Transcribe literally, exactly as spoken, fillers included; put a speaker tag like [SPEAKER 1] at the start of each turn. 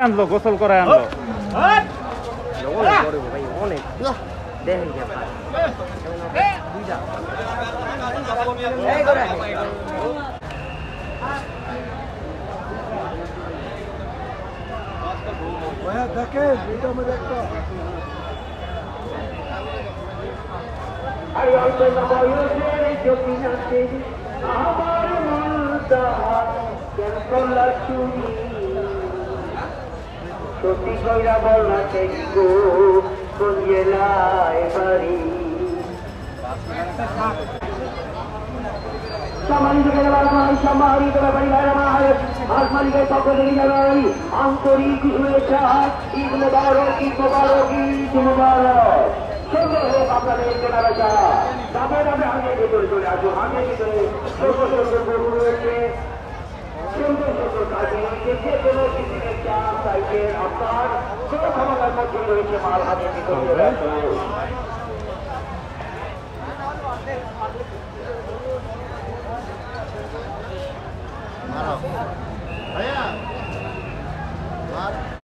[SPEAKER 1] আনলো গোসল করে আনলো
[SPEAKER 2] অনেক দেখেন
[SPEAKER 3] দেখে ভিডিও में देखो
[SPEAKER 4] আর অল্প বয়সে যদি নাচে আমার মনটা কেন করলা চুরি সত্যি কইরা বল না গো কোন জেলায় বাড়ি সম্মানিত ভাই সম্মানিত ব্যাপারী ভাইরা আজ মালিকের পক্ষ থেকে জানাই আন্তরিক শুভেচ্ছা ঈদ মোবারক ঈদ মোবারক ঈদ মোবারক সুন্দর হোক আপনাদের কেনাবেচা দামে দামে আগে ভেতরে চলে আসুন আগে ভিতরে সুন্দর সুন্দর গরু রয়েছে সুন্দর সুন্দর কাজে যে কোনো কিসিমের চা সাইকেল আপনার কোনো ক্ষমতার মধ্যে রয়েছে মাল হাতে ভিতরে চলে আসুন
[SPEAKER 3] ভাইয়া